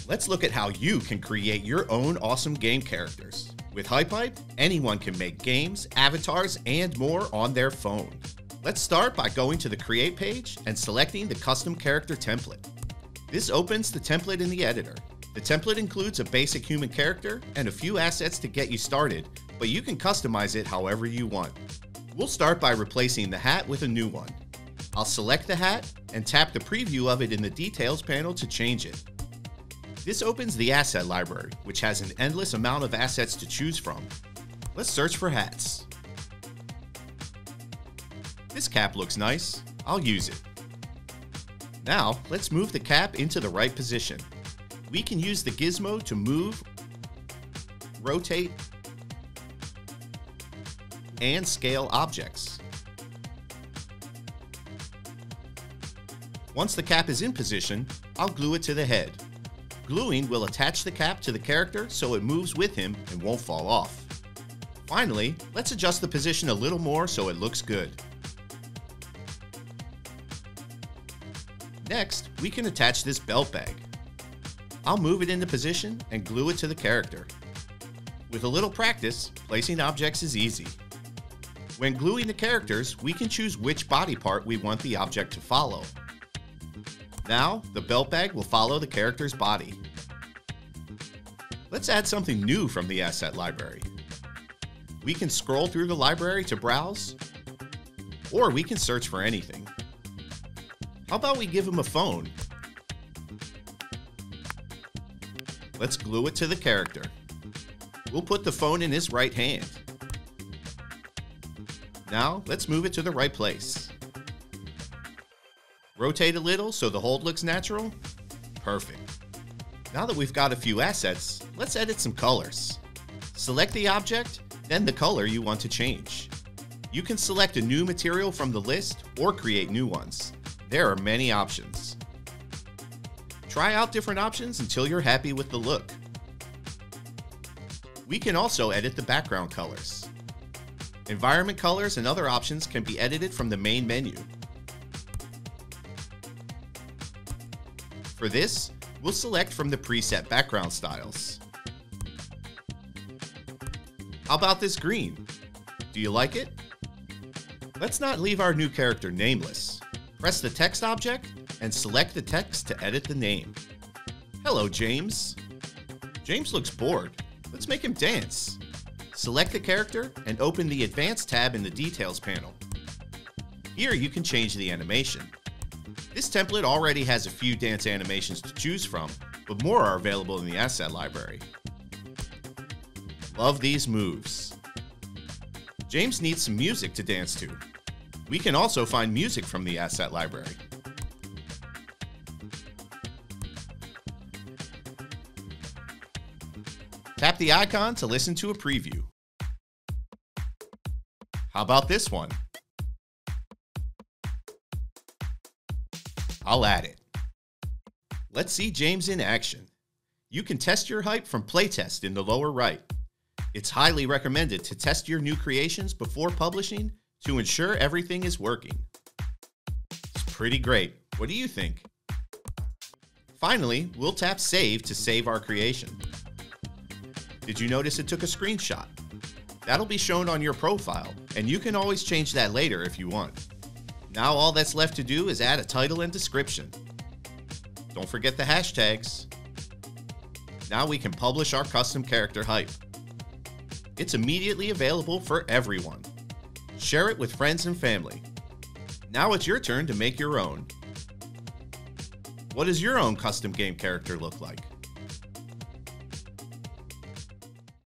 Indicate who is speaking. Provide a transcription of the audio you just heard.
Speaker 1: Let's look at how you can create your own awesome game characters. With HypeHype, anyone can make games, avatars, and more on their phone. Let's start by going to the Create page and selecting the Custom Character template. This opens the template in the editor. The template includes a basic human character and a few assets to get you started, but you can customize it however you want. We'll start by replacing the hat with a new one. I'll select the hat and tap the preview of it in the Details panel to change it. This opens the asset library, which has an endless amount of assets to choose from. Let's search for hats. This cap looks nice. I'll use it. Now, let's move the cap into the right position. We can use the gizmo to move, rotate, and scale objects. Once the cap is in position, I'll glue it to the head. Gluing will attach the cap to the character so it moves with him and won't fall off. Finally, let's adjust the position a little more so it looks good. Next, we can attach this belt bag. I'll move it into position and glue it to the character. With a little practice, placing objects is easy. When gluing the characters, we can choose which body part we want the object to follow. Now, the belt bag will follow the character's body. Let's add something new from the asset library. We can scroll through the library to browse, or we can search for anything. How about we give him a phone? Let's glue it to the character. We'll put the phone in his right hand. Now, let's move it to the right place. Rotate a little so the hold looks natural. Perfect. Now that we've got a few assets, let's edit some colors. Select the object, then the color you want to change. You can select a new material from the list or create new ones. There are many options. Try out different options until you're happy with the look. We can also edit the background colors. Environment colors and other options can be edited from the main menu. For this, we'll select from the preset background styles. How about this green? Do you like it? Let's not leave our new character nameless. Press the text object and select the text to edit the name. Hello, James. James looks bored. Let's make him dance. Select the character and open the Advanced tab in the Details panel. Here you can change the animation. This template already has a few dance animations to choose from, but more are available in the asset library. Love these moves. James needs some music to dance to. We can also find music from the asset library. Tap the icon to listen to a preview. How about this one? I'll add it. Let's see James in action. You can test your hype from Playtest in the lower right. It's highly recommended to test your new creations before publishing to ensure everything is working. It's pretty great. What do you think? Finally, we'll tap Save to save our creation. Did you notice it took a screenshot? That'll be shown on your profile, and you can always change that later if you want. Now all that's left to do is add a title and description. Don't forget the hashtags. Now we can publish our custom character hype. It's immediately available for everyone. Share it with friends and family. Now it's your turn to make your own. What does your own custom game character look like?